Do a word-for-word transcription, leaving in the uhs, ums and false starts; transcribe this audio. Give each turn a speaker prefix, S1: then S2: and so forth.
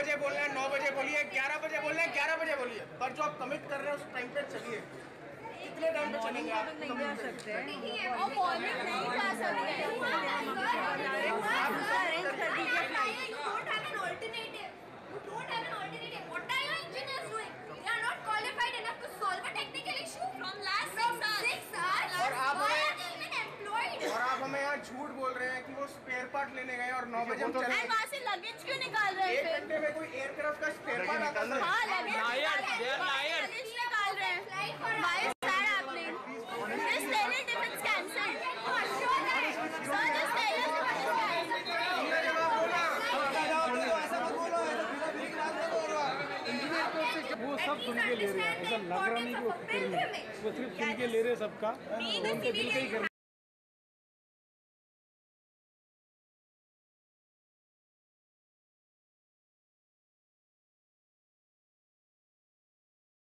S1: बजे बोलना है नौ बजे बोलिए, ग्यारह बजे बोलना है ग्यारह बजे बोलिए, पर जो आप कमिट कर रहे हैं उस टाइम पे चलिए। कितने टाइम पे चलेंगे आप?
S2: नहीं जा सकते हैं
S3: और मॉर्निंग नहीं जा सकते।
S2: आप अरेंज कर दीजिए flight.
S3: You don't have an alternative. You don't have an alternative. What are your engineers doing? They are not qualified enough to solve a technical issue from last six hours. Six hours.
S1: और आप
S3: Why are they even employed?
S1: और आप हमें यहाँ झूठ बोल रहे हैं कि वो स्पेयर पार्ट लेने गए और नौ बजे हम चले।
S3: And वहाँ से लगेज क्यों निकाल रहे हैं?
S1: एक घंटे में कोई एयरक्राफ्ट का स्पेयर पार्ट आता है?
S3: हाँ लगेज निकाल रहे हैं। Why is that happening? Just tell it if it's cancelled. Sir, just tell us if it's
S4: वो सब सुन के ले रहे हैं, ऐसा लग रहा नहीं कि वो वो सिर्फ सुन के ले रहे हैं सबका, उनके दिल का ही